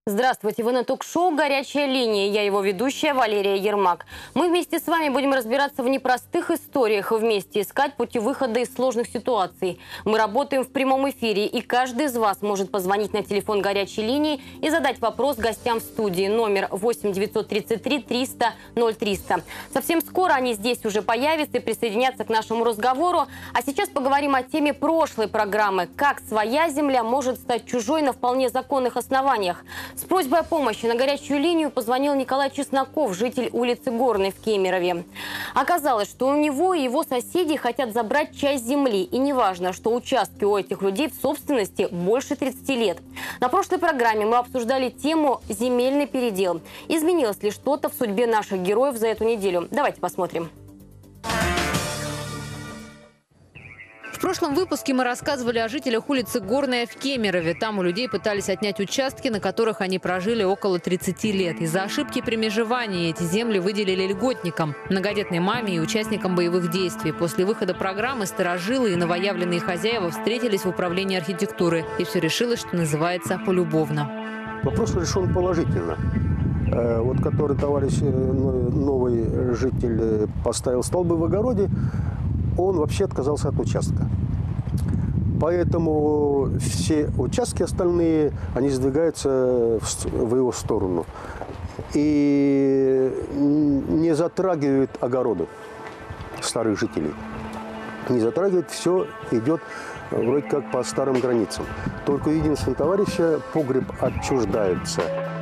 Здравствуйте, вы на ток-шоу «Горячая линия». Я его ведущая Валерия Ермак. Мы вместе с вами будем разбираться в непростых историях и вместе искать пути выхода из сложных ситуаций. Мы работаем в прямом эфире, и каждый из вас может позвонить на телефон «Горячей линии» и задать вопрос гостям в студии. Номер 8 933 300 0300. Совсем скоро они здесь уже появятся и присоединятся к нашему разговору. А сейчас поговорим о теме прошлой программы «Как своя земля может стать чужой на вполне законных основаниях». С просьбой о помощи на горячую линию позвонил Николай Чесноков, житель улицы Горной в Кемерове. Оказалось, что у него и его соседи хотят забрать часть земли. И неважно, что участки у этих людей в собственности больше 30 лет. На прошлой программе мы обсуждали тему «Земельный передел». Изменилось ли что-то в судьбе наших героев за эту неделю? Давайте посмотрим. В прошлом выпуске мы рассказывали о жителях улицы Горная в Кемерове. Там у людей пытались отнять участки, на которых они прожили около 30 лет. Из-за ошибки при межевании эти земли выделили льготникам, многодетной маме и участникам боевых действий. После выхода программы старожилы и новоявленные хозяева встретились в управлении архитектуры. И все решилось, что называется, полюбовно. Вопрос решен положительно. Вот который товарищ, новый житель, поставил столбы в огороде, он вообще отказался от участка. Поэтому все участки остальные, они сдвигаются в его сторону. И не затрагивают огороды старых жителей. Не затрагивают, все идет вроде как по старым границам. Только у единственного товарища погреб отчуждается.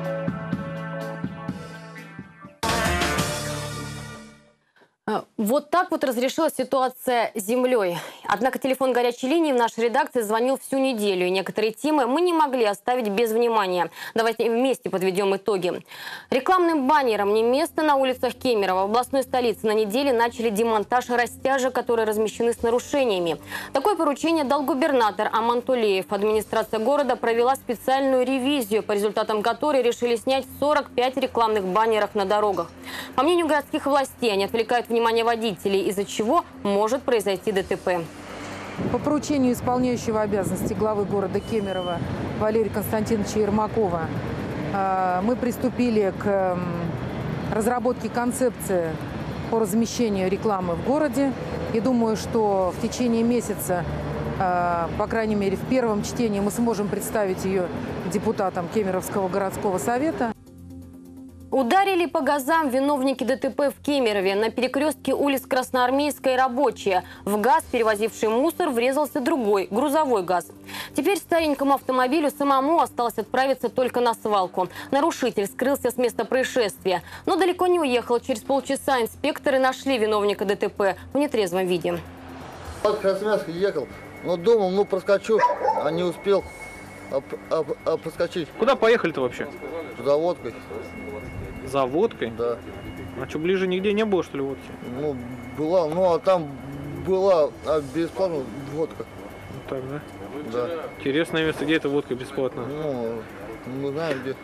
Вот так вот разрешилась ситуация с землей. Однако телефон горячей линии в нашей редакции звонил всю неделю, и некоторые темы мы не могли оставить без внимания. Давайте вместе подведем итоги. Рекламным баннерам не место на улицах Кемерово. В областной столице на неделе начали демонтаж растяжек, которые размещены с нарушениями. Такое поручение дал губернатор Аман Тулеев. Администрация города провела специальную ревизию, по результатам которой решили снять 45 рекламных баннеров на дорогах. По мнению городских властей, они отвлекают внимание водителей, из-за чего может произойти ДТП. По поручению исполняющего обязанности главы города Кемерово Валерия Константиновича Ермакова мы приступили к разработке концепции по размещению рекламы в городе. И думаю, что в течение месяца, по крайней мере в первом чтении, мы сможем представить ее депутатам Кемеровского городского совета. Ударили по газам виновники ДТП в Кемерове. На перекрестке улиц Красноармейская и Рабочая в ГАЗ, перевозивший мусор, врезался другой, грузовой ГАЗ. Теперь старенькому автомобилю самому осталось отправиться только на свалку. Нарушитель скрылся с места происшествия. Но далеко не уехал. Через полчаса инспекторы нашли виновника ДТП в нетрезвом виде. От Красноармейской ехал, но думал, проскочу, а не успел проскочить. Куда поехали-то вообще? За водкой. За водкой? Да. А что, ближе нигде не было, что ли, водки? Была, а там была бесплатная водка. Так, да? Да. Интересное место, где эта водка бесплатная? Мы знаем, где.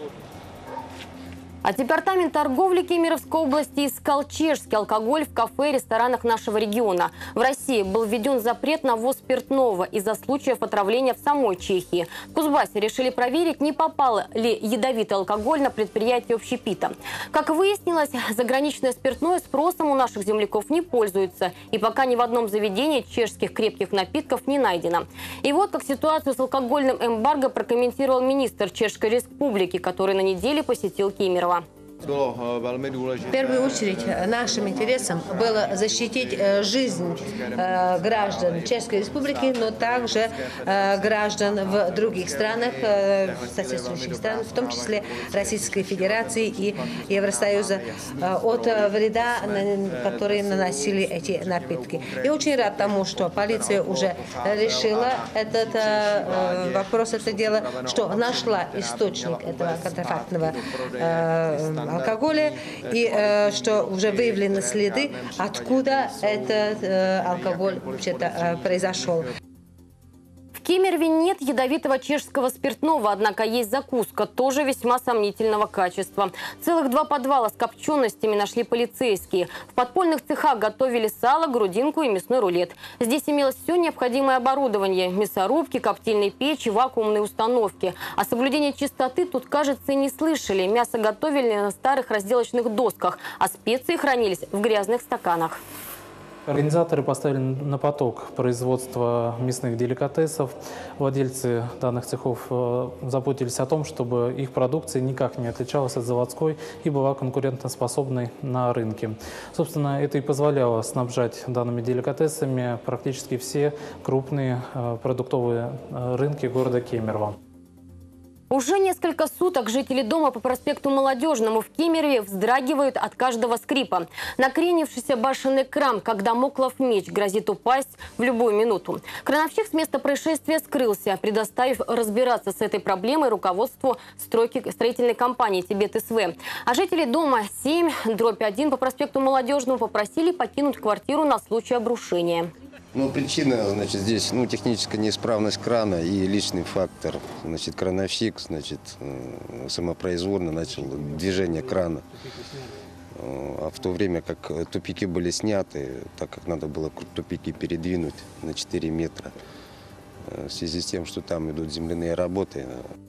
А департамент торговли Кемеровской области искал чешский алкоголь в кафе и ресторанах нашего региона. В России был введен запрет на ввоз спиртного из-за случаев отравления в самой Чехии. В Кузбассе решили проверить, не попал ли ядовитый алкоголь на предприятие общепита. Как выяснилось, заграничное спиртное спросом у наших земляков не пользуется. И пока ни в одном заведении чешских крепких напитков не найдено. И вот как ситуацию с алкогольным эмбарго прокомментировал министр Чешской Республики, который на неделе посетил Кемерово. В первую очередь нашим интересом было защитить жизнь граждан Чешской Республики, но также граждан в других странах, соседствующих странах, в том числе Российской Федерации и Евросоюза, от вреда, который наносили эти напитки. И очень рад тому, что полиция уже решила этот вопрос, это дело, что нашла источник этого контрафактного алкоголя и что уже выявлены следы, откуда этот алкоголь вообще-то произошел. Кемерове нет ядовитого чешского спиртного, однако есть закуска, тоже весьма сомнительного качества. Целых 2 подвала с копченостями нашли полицейские. В подпольных цехах готовили сало, грудинку и мясной рулет. Здесь имелось все необходимое оборудование – мясорубки, коптильные печи, вакуумные установки. О соблюдении чистоты тут, кажется, и не слышали. Мясо готовили на старых разделочных досках, а специи хранились в грязных стаканах. Организаторы поставили на поток производство мясных деликатесов. Владельцы данных цехов заботились о том, чтобы их продукция никак не отличалась от заводской и была конкурентоспособной на рынке. Собственно, это и позволяло снабжать данными деликатесами практически все крупные продуктовые рынки города Кемерово. Уже несколько суток жители дома по проспекту Молодежному в Кемерове вздрагивают от каждого скрипа. Накренившийся башенный кран, как дамоклов меч, грозит упасть в любую минуту. Крановщик с места происшествия скрылся, предоставив разбираться с этой проблемой руководству строительной компании «Тибет-СВ». А жители дома 7/1 по проспекту Молодежному попросили покинуть квартиру на случай обрушения. Причина, здесь, техническая неисправность крана и личный фактор. Крановщик, самопроизвольно начал движение крана. А в то время как тупики были сняты, так как надо было тупики передвинуть на 4 метра, в связи с тем, что там идут земляные работы.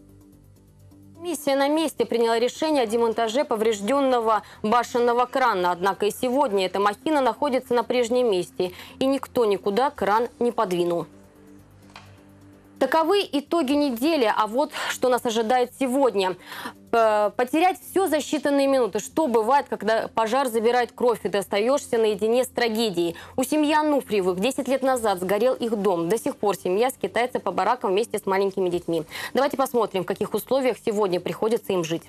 Комиссия на месте приняла решение о демонтаже поврежденного башенного крана. Однако и сегодня эта махина находится на прежнем месте. И никто никуда кран не подвинул. Таковы итоги недели. А вот что нас ожидает сегодня. Потерять все за считанные минуты. Что бывает, когда пожар забирает кровь, и ты остаешься наедине с трагедией? У семьи Ануфриевых 10 лет назад сгорел их дом. До сих пор семья скитается по баракам вместе с маленькими детьми. Давайте посмотрим, в каких условиях сегодня приходится им жить.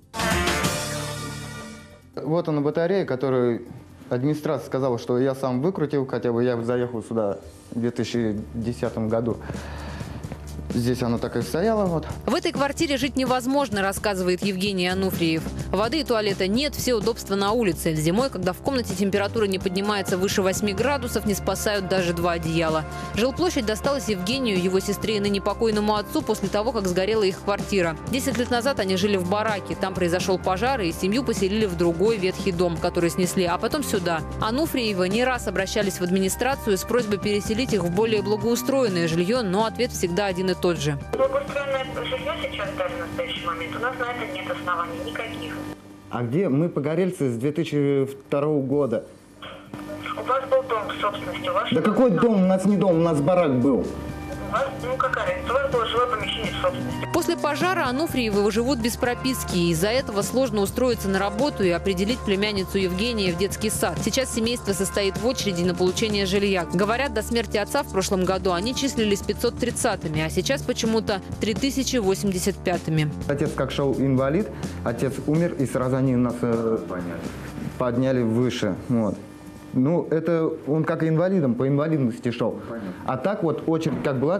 Вот она батарея, которую администрация сказала, что я сам выкрутил, хотя бы я заехал сюда в 2010 году. Здесь она так и стояла. В этой квартире жить невозможно, рассказывает Евгений Ануфриев. Воды и туалета нет, все удобства на улице. Зимой, когда в комнате температура не поднимается выше 8 градусов, не спасают даже 2 одеяла. Жилплощадь досталась Евгению, его сестре и ныне покойному отцу после того, как сгорела их квартира. 10 лет назад они жили в бараке. Там произошел пожар, и семью поселили в другой ветхий дом, который снесли, а потом сюда. Ануфриевы не раз обращались в администрацию с просьбой переселить их в более благоустроенное жилье, но ответ всегда один и тот же. Благоустроенное жилье сейчас даже в настоящий момент у нас на это нет оснований никаких. А где? Мы погорельцы с 2002 года. У вас был дом в собственности. Да какой дом? У нас не дом, у нас барак был. У вас, какая разница? У вас было жилое помещение в собственности. После пожара Ануфриевы живут без прописки. Из-за этого сложно устроиться на работу и определить племянницу Евгения в детский сад. Сейчас семейство состоит в очереди на получение жилья. Говорят, до смерти отца в прошлом году они числились 530-ми, а сейчас почему-то 3085-ми. Отец как шел инвалид, отец умер, и сразу они нас подняли выше. Это он как инвалидом, по инвалидности шел. Понятно. А так очередь как была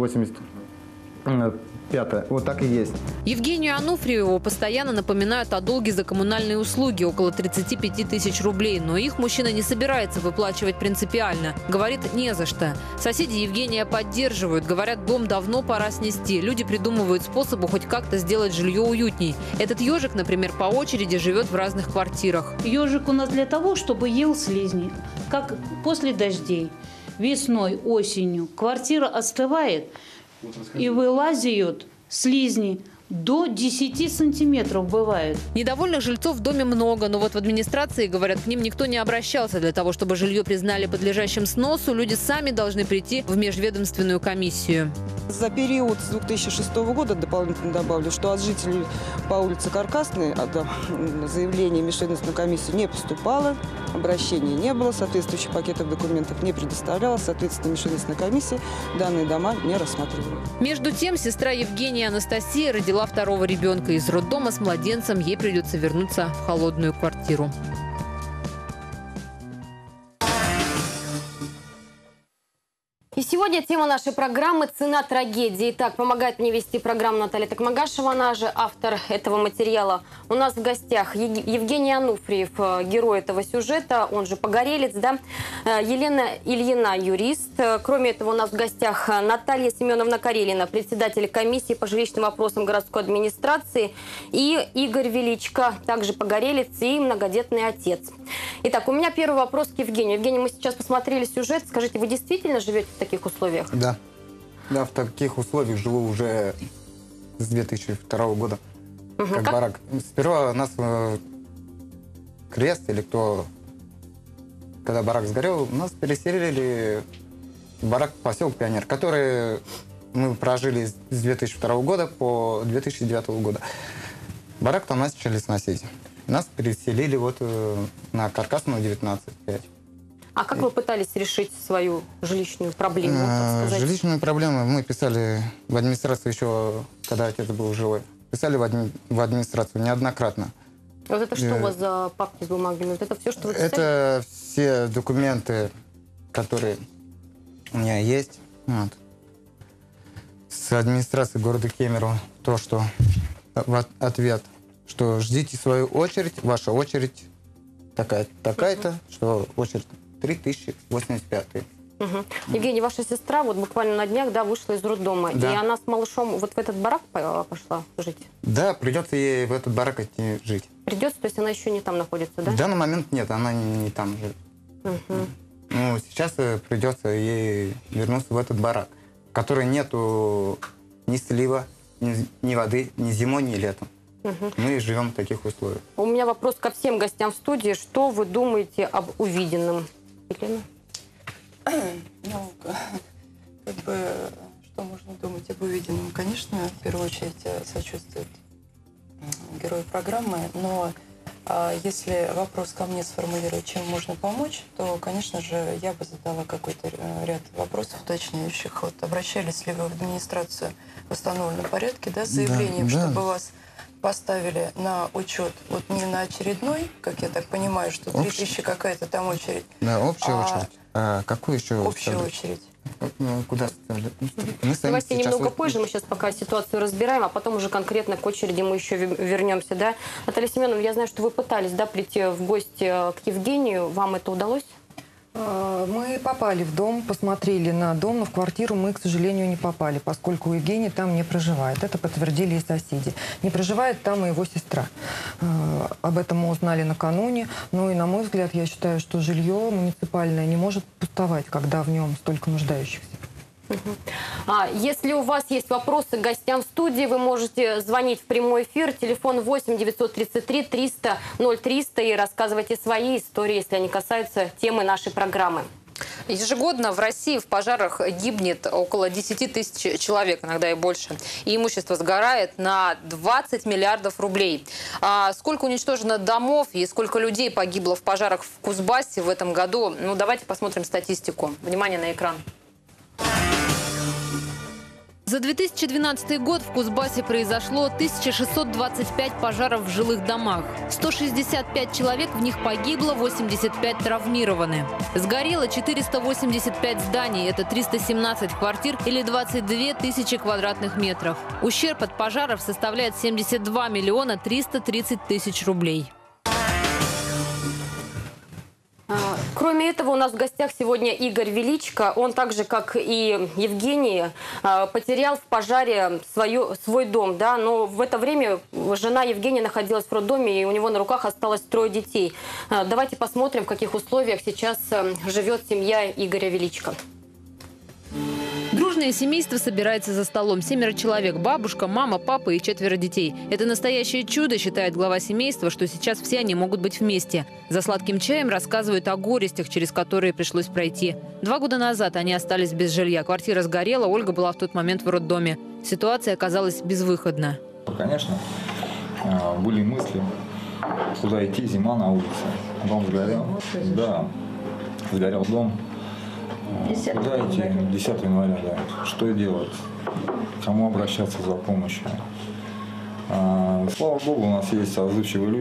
3085, вот так и есть. Евгению Ануфриеву постоянно напоминают о долге за коммунальные услуги, около 35 тысяч рублей. Но их мужчина не собирается выплачивать принципиально. Говорит, не за что. Соседи Евгения поддерживают. Говорят, дом давно пора снести. Люди придумывают способы хоть как-то сделать жилье уютней. Этот ежик, например, по очереди живет в разных квартирах. Ежик у нас для того, чтобы ел слизни. Как после дождей, весной, осенью. Квартира остывает и вылазят слизни. До 10 сантиметров бывает. Недовольных жильцов в доме много, но в администрации, говорят, к ним никто не обращался. Для того, чтобы жилье признали подлежащим сносу, люди сами должны прийти в межведомственную комиссию. За период с 2006 года, дополнительно добавлю, что от жителей по улице Каркасной заявление в межведомственную комиссию не поступало, обращений не было, соответствующих пакетов документов не предоставлялось, соответственно, межведомственная комиссия данные дома не рассматривала. Между тем, сестра Евгения Анастасия родила второго ребенка. Из роддома с младенцем ей придется вернуться в холодную квартиру. И сегодня тема нашей программы «Цена трагедии». Итак, помогает мне вести программу Наталья Токмагашева, она же автор этого материала. У нас в гостях Евгений Ануфриев, герой этого сюжета, он же погорелец, да? Елена Ильина, юрист. Кроме этого, у нас в гостях Наталья Семеновна Карелина, председатель комиссии по жилищным вопросам городской администрации, и Игорь Величко, также погорелец и многодетный отец. Итак, у меня первый вопрос к Евгению. Евгений, мы сейчас посмотрели сюжет. Скажите, вы действительно живете в таких условиях? Да. Да, в таких условиях живу уже с 2002 года. Как барак. Сперва нас крест или кто, когда барак сгорел, нас переселили в барак поселок Пионер, который мы прожили с 2002 года по 2009 года. Барак там начали сносить. Нас переселили вот на Каркасную 19/5. А как вы пытались решить свою жилищную проблему? Жилищную проблему мы писали в администрацию еще, когда отец был живой. Писали в администрацию неоднократно. Вот это что у вас за папки с бумагами? Вот это все, что вы писали? Это все документы, которые у меня есть. Вот. С администрации города Кемерово. То, что ответ, что ждите свою очередь, ваша очередь такая-то, что очередь 3085. Евгений, ваша сестра вот буквально на днях, да, вышла из роддома, да. И она с малышом вот в этот барак пошла жить? Да, придется ей в этот барак идти жить. Придется, то есть она еще не там находится, да? В данный момент нет, она не там живет. Ну, сейчас придется ей вернуться в этот барак, в котором нету ни слива, ни воды, ни зимой, ни летом. Мы живем в таких условиях. У меня вопрос ко всем гостям в студии. Что вы думаете об увиденном? Елена? Ну, как бы, что можно думать об увиденном? Конечно, в первую очередь сочувствует герою программы, но если вопрос ко мне сформулировать, чем можно помочь, то, конечно же, я бы задала какой-то ряд вопросов уточняющих. Вот обращались ли вы в администрацию в установленном порядке, да, с заявлением, чтобы вас поставили на учет, вот не на очередной, как я так понимаю, что 3000 какая-то там очередь. Да, общая очередь. А какую еще? Общая очередь. Куда ставили? Давайте немного позже, мы сейчас пока ситуацию разбираем, а потом уже конкретно к очереди мы еще вернемся, да? Наталья Семеновна, я знаю, что вы пытались, да, прийти в гости к Евгению. Вам это удалось? Мы попали в дом, посмотрели на дом, но в квартиру мы, к сожалению, не попали, поскольку Евгений там не проживает. Это подтвердили и соседи. Не проживает там и его сестра. Об этом мы узнали накануне. Ну и, на мой взгляд, я считаю, что жилье муниципальное не может пустовать, когда в нем столько нуждающихся. Если у вас есть вопросы к гостям в студии, вы можете звонить в прямой эфир. Телефон 8 933 300 0300 и рассказывайте свои истории, если они касаются темы нашей программы. Ежегодно в России в пожарах гибнет около 10 тысяч человек, иногда и больше. И имущество сгорает на 20 миллиардов рублей. Сколько уничтожено домов и сколько людей погибло в пожарах в Кузбассе в этом году? Ну, давайте посмотрим статистику. Внимание на экран. За 2012 год в Кузбассе произошло 1625 пожаров в жилых домах. 165 человек в них погибло, 85 травмированы. Сгорело 485 зданий, это 317 квартир или 22 тысячи квадратных метров. Ущерб от пожаров составляет 72 миллиона 330 тысяч рублей. Кроме этого, у нас в гостях сегодня Игорь Величко. Он так же, как и Евгений, потерял в пожаре свой дом. Да? Но в это время жена Евгения находилась в роддоме, и у него на руках осталось 3 детей. Давайте посмотрим, в каких условиях сейчас живет семья Игоря Величко. Дружное семейство собирается за столом. 7 человек. Бабушка, мама, папа и 4 детей. Это настоящее чудо, считает глава семейства, что сейчас все они могут быть вместе. За сладким чаем рассказывают о горестях, через которые пришлось пройти. 2 года назад они остались без жилья. Квартира сгорела, Ольга была в тот момент в роддоме. Ситуация оказалась безвыходна. Конечно, были мысли, куда идти, зима на улице. Дом сгорел. Да, сгорел дом. Куда идти? 10 января, да. Что делать? Кому обращаться за помощью? Слава Богу, у нас есть отзывчивые люди,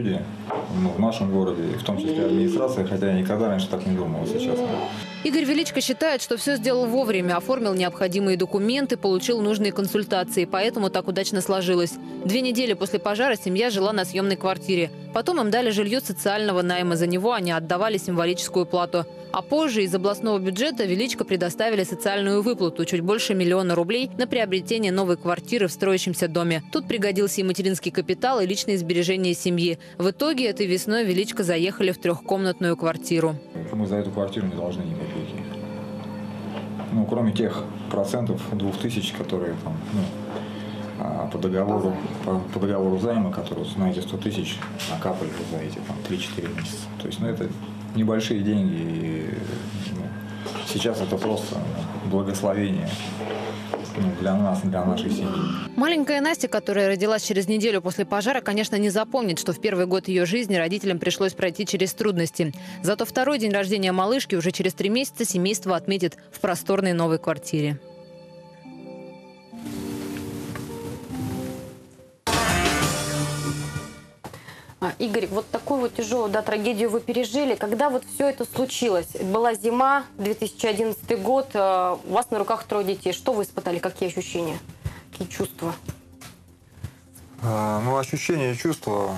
в нашем городе, в том числе администрации, хотя я никогда раньше так не думал, если честно. Игорь Величко считает, что все сделал вовремя, оформил необходимые документы, получил нужные консультации, поэтому так удачно сложилось. 2 недели после пожара семья жила на съемной квартире. Потом им дали жилье социального найма, за него они отдавали символическую плату. А позже из областного бюджета Величко предоставили социальную выплату чуть больше 1 000 000 рублей на приобретение новой квартиры в строящемся доме. Тут пригодился и материнский капитал, и личные сбережения семьи. В итоге этой весной Величко заехали в 3-комнатную квартиру. Мы за эту квартиру не должны ни копейки. Ну, кроме тех процентов 2000, которые там, по договору займа, которые на эти 100 тысяч накапали за эти 3-4 месяца. То есть, это небольшие деньги. И, сейчас это просто благословение для нас, для нашей семьи. Маленькая Настя, которая родилась через неделю после пожара, конечно, не запомнит, что в первый год ее жизни родителям пришлось пройти через трудности. Зато второй день рождения малышки уже через 3 месяца семейство отметит в просторной новой квартире. Игорь, вот такую вот тяжелую трагедию вы пережили. Когда вот все это случилось? Была зима, 2011 год, у вас на руках 3 детей. Что вы испытали? Какие ощущения? Какие чувства? Ощущения и чувства,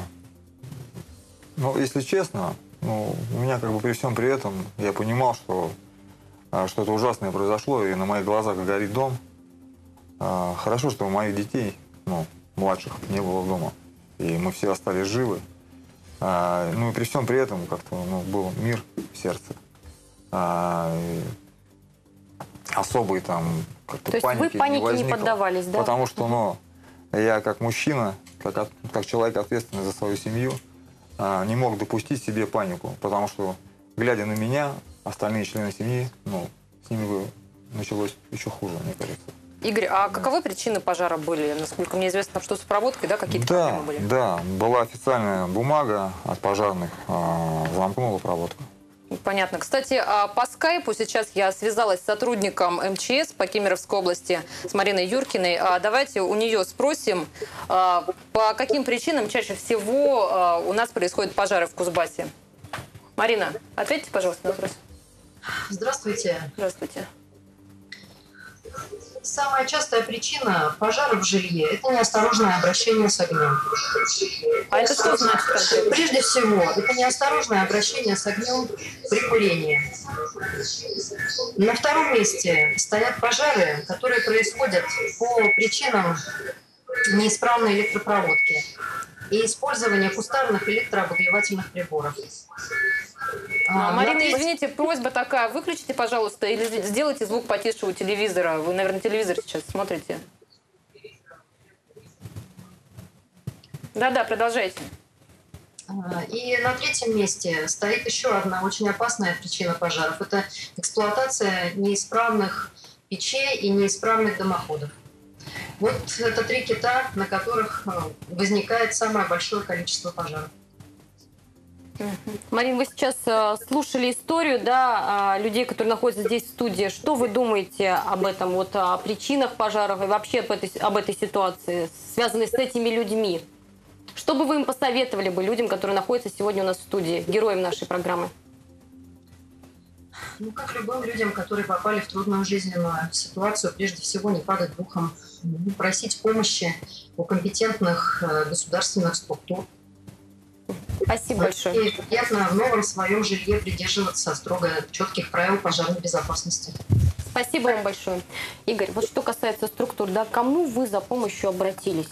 если честно, у меня при всем при этом я понимал, что что-то ужасное произошло, и на моих глазах горит дом. Хорошо, что у моих детей, младших, не было дома. И мы все остались живы. И при всем при этом как-то был мир в сердце. Особой как-то паники вы не возникло. Не поддавались, да? Потому что я как мужчина, как человек ответственный за свою семью, не мог допустить себе панику. Потому что, глядя на меня, остальные члены семьи, с ними бы началось еще хуже, мне кажется. Игорь, а каковы причины пожара были? Насколько мне известно, что с проводкой, какие-то проблемы были? Да, была официальная бумага от пожарных, замкнула проводку. Понятно. Кстати, по скайпу сейчас я связалась с сотрудником МЧС по Кемеровской области, с Мариной Юркиной. Давайте у нее спросим, по каким причинам чаще всего у нас происходят пожары в Кузбассе. Марина, ответьте, пожалуйста, на вопрос. Здравствуйте. Здравствуйте. Самая частая причина пожара в жилье – это неосторожное обращение с огнем. А это что значит? Прежде всего, это неосторожное обращение с огнем при курении. На втором месте стоят пожары, которые происходят по причинам неисправной электропроводки и использования кустарных электрообогревательных приборов. Марина, извините, просьба такая. Выключите, пожалуйста, или сделайте звук потише у телевизора. Вы, наверное, телевизор сейчас смотрите. Да-да, продолжайте. И на третьем месте стоит еще одна очень опасная причина пожаров. Это эксплуатация неисправных печей и неисправных дымоходов. Вот это 3 кита, на которых возникает самое большое количество пожаров. Марин, вы сейчас слушали историю, людей, которые находятся здесь в студии. Что вы думаете об этом, о причинах пожаров и вообще об этой ситуации, связанной с этими людьми? Что бы вы им посоветовали людям, которые находятся сегодня у нас в студии, героям нашей программы? Как любым людям, которые попали в трудную жизненную ситуацию, прежде всего не падать духом, просить помощи у компетентных государственных структур. Спасибо большое. И приятно в новом своем жилье придерживаться строго четких правил пожарной безопасности. Спасибо вам большое. Игорь, что касается структур, кому вы за помощью обратились?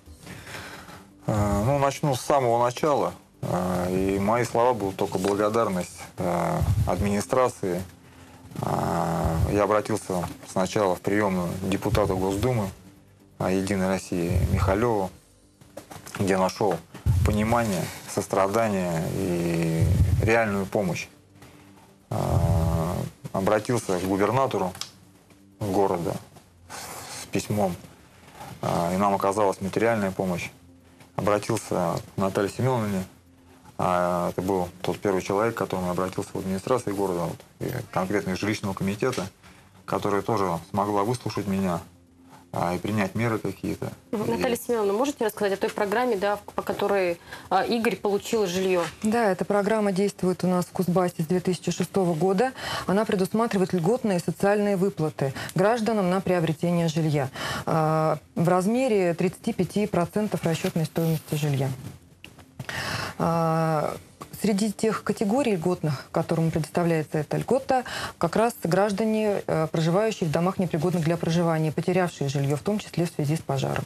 Начну с самого начала. И мои слова будут только благодарность администрации. Я обратился сначала в приемную депутата Госдумы «Единой России» Михалеву, где нашел понимание, сострадание и реальную помощь. Обратился к губернатору города с письмом, и нам оказалась материальная помощь. Обратился к Наталье Семеновне. Это был тот первый человек, к которому я обратился в администрации города, и конкретно из жилищного комитета, которая тоже смогла выслушать меня, и принять меры какие-то. Наталья Семеновна, можете рассказать о той программе, да, по которой Игорь получил жилье? Да, эта программа действует у нас в Кузбассе с 2006 года. Она предусматривает льготные социальные выплаты гражданам на приобретение жилья в размере 35% расчетной стоимости жилья. Среди тех категорий льготных, которым предоставляется эта льгота, как раз граждане, проживающие в домах, непригодных для проживания, потерявшие жилье, в том числе в связи с пожаром.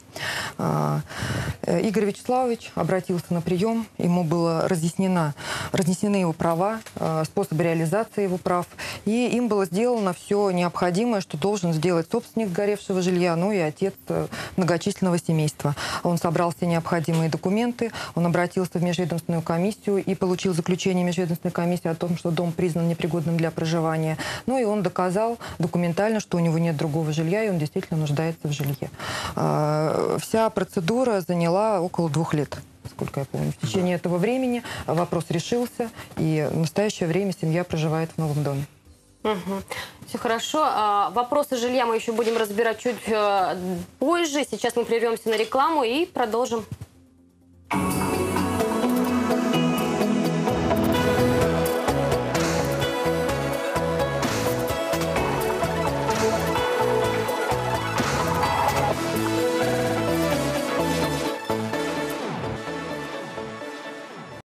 Игорь Вячеславович обратился на прием, ему было разъяснены его права, способы реализации его прав, и им было сделано все необходимое, что должен сделать собственник сгоревшего жилья, ну и отец многочисленного семейства. Он собрал все необходимые документы, он обратился в межведомственную комиссию и получил заключение межведомственной комиссии о том, что дом признан непригодным для проживания. Ну и он доказал документально, что у него нет другого жилья, и он действительно нуждается в жилье. Вся процедура заняла около 2 лет, насколько я помню. В течение этого времени вопрос решился, и в настоящее время семья проживает в новом доме. Все хорошо. Вопросы жилья мы еще будем разбирать чуть позже. Сейчас мы прервемся на рекламу и продолжим.